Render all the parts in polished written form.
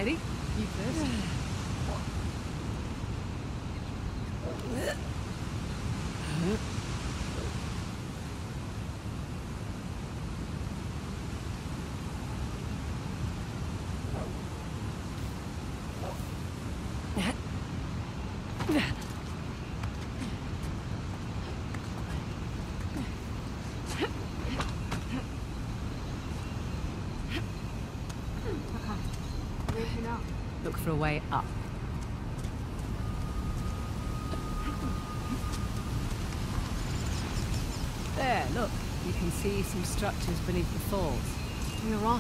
lady. You first. Look for a way up. There, look. You can see some structures beneath the falls. You're right.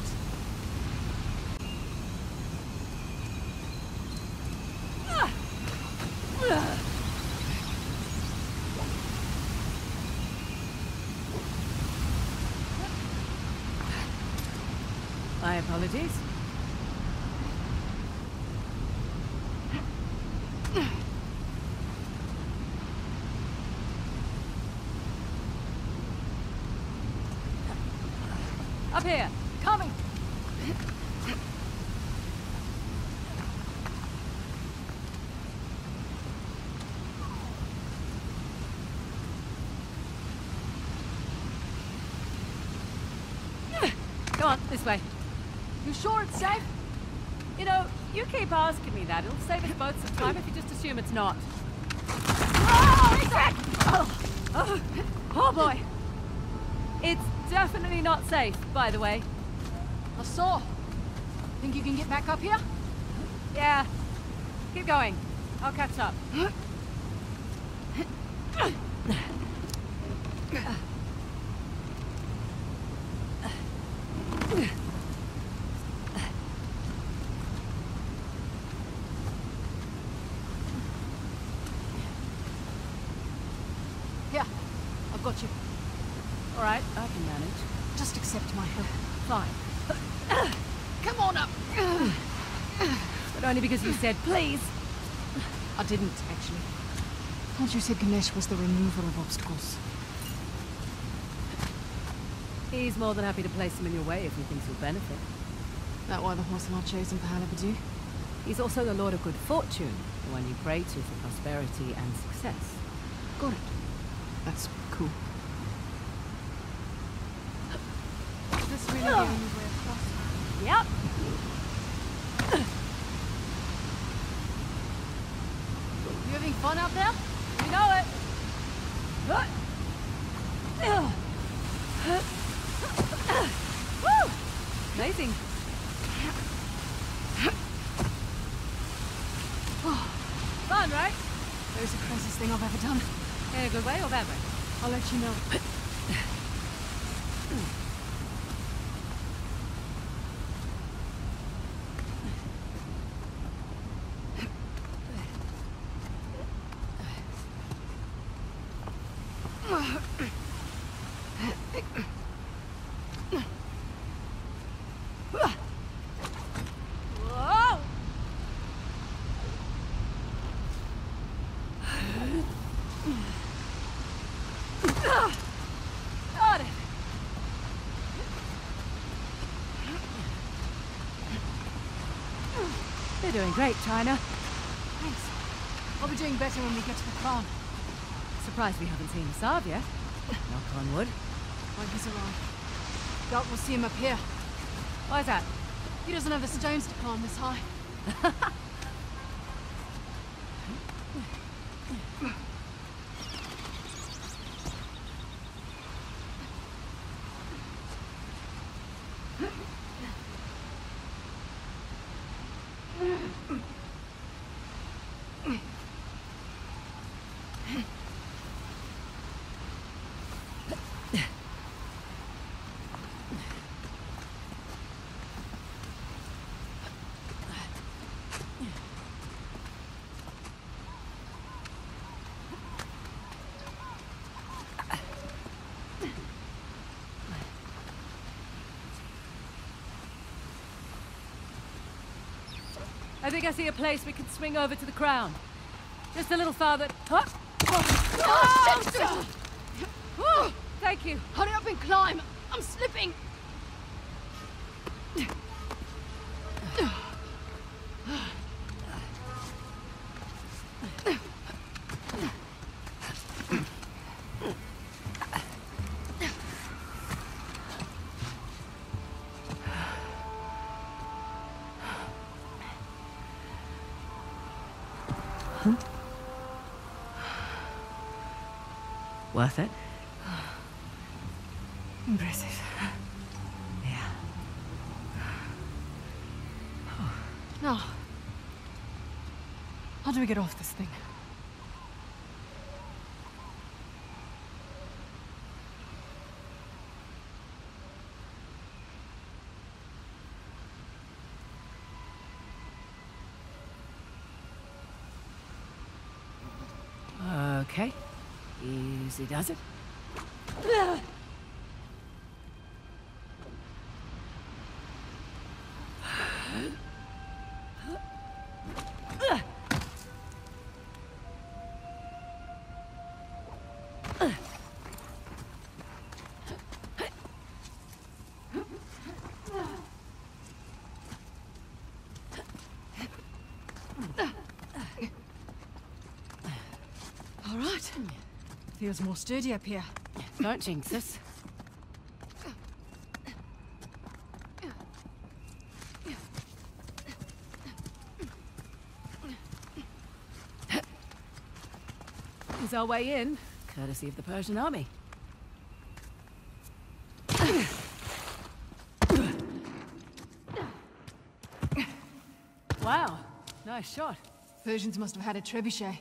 My apologies. Up here! Coming! Come on, this way. You sure it's safe? You know, you keep asking me that. It'll save us both some time if you just assume it's not. Oh boy! It's definitely not safe, by the way. I saw. Think you can get back up here? Yeah. Keep going. I'll catch up. Here, I've got you. All right, I can manage. Just accept my help. Fine. Come on up. But only because you said please. I didn't, actually. Thought you said Ganesh was the remover of obstacles. He's more than happy to place them in your way if he thinks you'll benefit. That why the horse I've chosen for Halibadu? He's also the Lord of Good Fortune, the one you pray to for prosperity and success. Got it. That's cool. Is this really the only way across? Yep. You having fun out there? You know it. Woo! Amazing. Fun, right? That was the craziest thing I've ever done. In a good way or bad way? I'll let you know. Whoa! Got it. You're doing great, China. Thanks. I'll be doing better when we get to the Khan. Surprised we haven't seen Sav yet. Knock on wood. When he's arrived. Doubt we'll see him up here. Why is that? He doesn't have the stones to climb this high. I think I see a place we can swing over to the crown. Just a little farther. Huh? Oh, shit! Oh, thank you. Hurry up and climb! I'm slipping! Worth it? Impressive. Yeah. Now, how do we get off this thing? Okay. Easy does it. All right. Feels more sturdy up here. Don't jinx us. Is our way in, courtesy of the Persian army. Wow, nice shot. Persians must have had a trebuchet.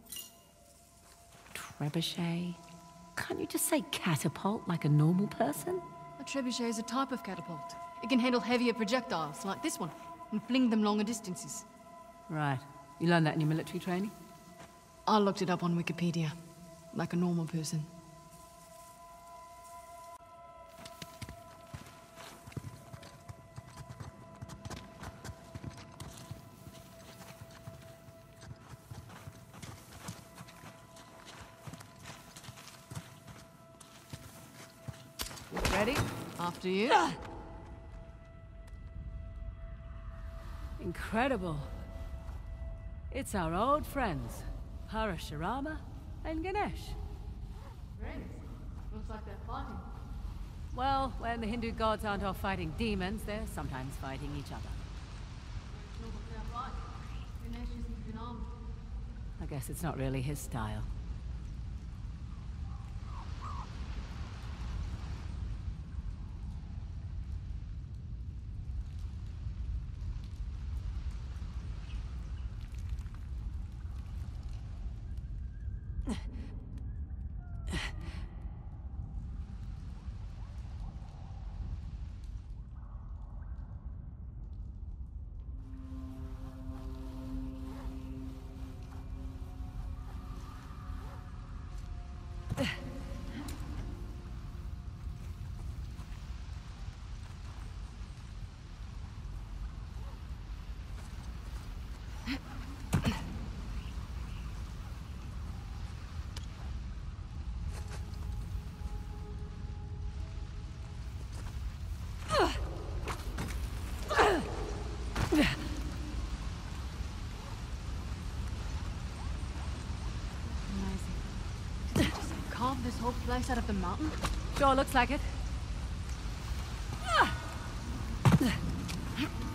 Trebuchet? Can't you just say catapult like a normal person? A trebuchet is a type of catapult. It can handle heavier projectiles, like this one, and fling them longer distances. Right. You learned that in your military training? I looked it up on Wikipedia, like a normal person. Ready? After you. Incredible. It's our old friends, Parashurama and Ganesh. Friends? Looks like they're fighting. Well, when the Hindu gods aren't off fighting demons, they're sometimes fighting each other. Ganesh isn't been armed. I guess it's not really his style. Carve this whole place out of the mountain? Sure looks like it.